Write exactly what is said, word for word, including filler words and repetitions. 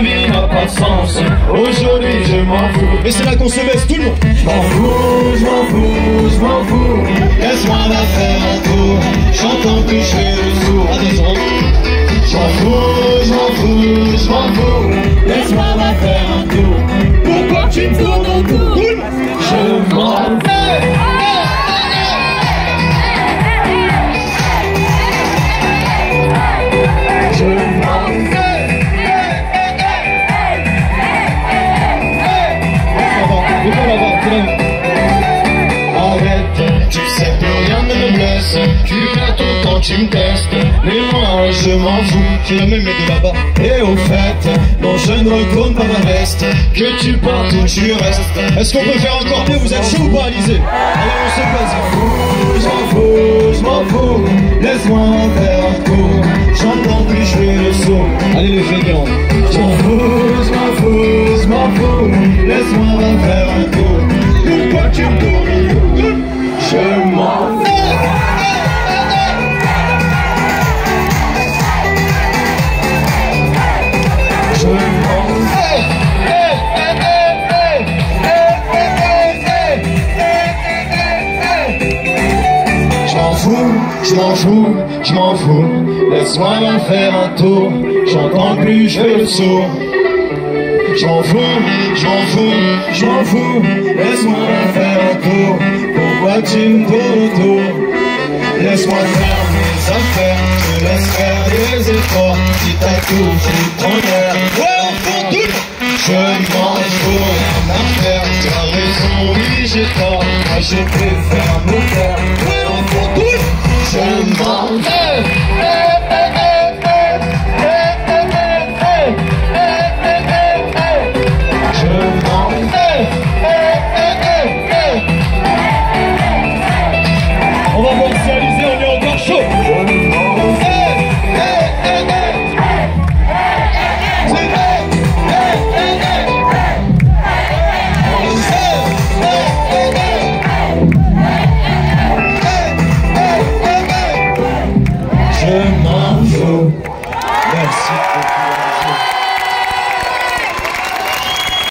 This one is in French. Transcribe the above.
vie n'a pas de sens. Aujourd'hui je m'en fous. Et c'est là qu'on se baisse tout le monde. Je m'en fous, je m'en fous, je m'en fous. Laisse-moi la faire un tour. J'entends que je fais le sourd. Attention. Je m'en fous, je m'en fous, je m'en fous. Laisse-moi la faire un tour. Pourquoi tu me tournes autour? Je m'en fous. Je m'en fous. Arrête, tu sais que rien ne me blesse. Tu perds ton temps, tu me testes. Mais moi je m'en fous. Tu l'as même mis de là-bas. Et au fait, non je ne retourne pas ma veste. Que tu partes ou tu restes. Est-ce qu'on peut faire encore mieux? Vous êtes chaud ou pas, Alizay? Allez, on se passe. Je m'en fous, je m'en fous. Laisse-moi en faire un tour. J'entends plus, je fais le saut. Allez les fréquents. Je m'en fous, je m'en fous, je m'en fous. Laisse-moi en faire un tour. Pourquoi tu me tournes? Je m'en fous. Je m'en fous. Je m'en fous, je m'en fous, je m'en fous. Laisse-moi en faire un tour. J'entends plus, je fais le sourd. Je m'en fous, je m'en fous, je m'en fous. Laisse-moi en faire un tour. Pourquoi tu me tournes autour? Laisse-moi faire mes affaires. Je laisse faire des efforts. Si t'as tout, j'ai ton air. Ouais, on fond tout. Je m'en fous, rien à faire. Tu as raison, oui, j'ai tort. Moi, je préfère me faire. Ouais, on fond tout. Je m'en fous.